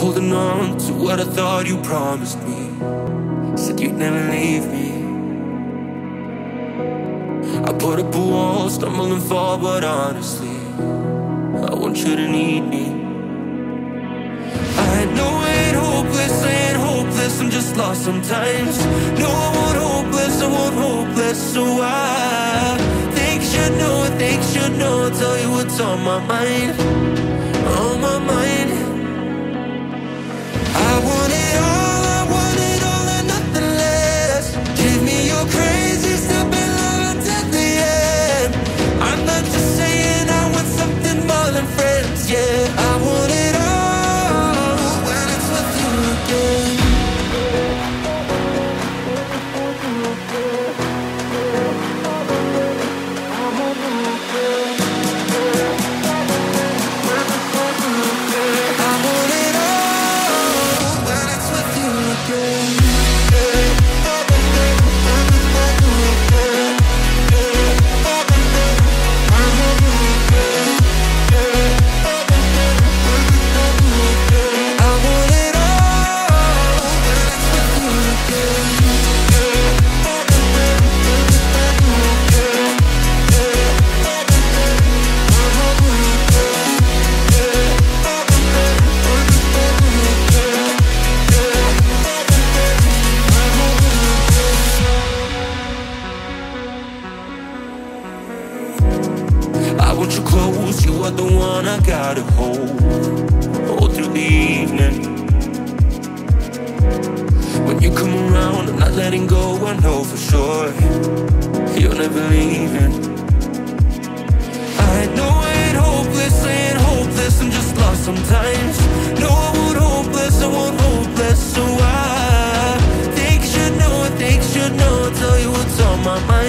holding on to what I thought you promised me. Said you'd never leave me. I put up a wall, stumble and fall, but honestly, I want you to need me. I know I ain't hopeless, I'm just lost sometimes. No, I want hopeless, I want hopeless. So I think you should know, I'll tell you what's on my mind. On my mind. I want it all and nothing less. Give me your crazy stuff and love until the end. I'm not just saying I want something more than friends, yeah. I want it all when it's with you again. I want you close, you are the one I gotta hold all through the evening. When you come around, I'm not letting go, I know for sure you're never leaving. I know I ain't hopeless, I'm just lost sometimes. No, I want hopeless, I want hopeless. So I think you should know, I'll tell you what's on my mind.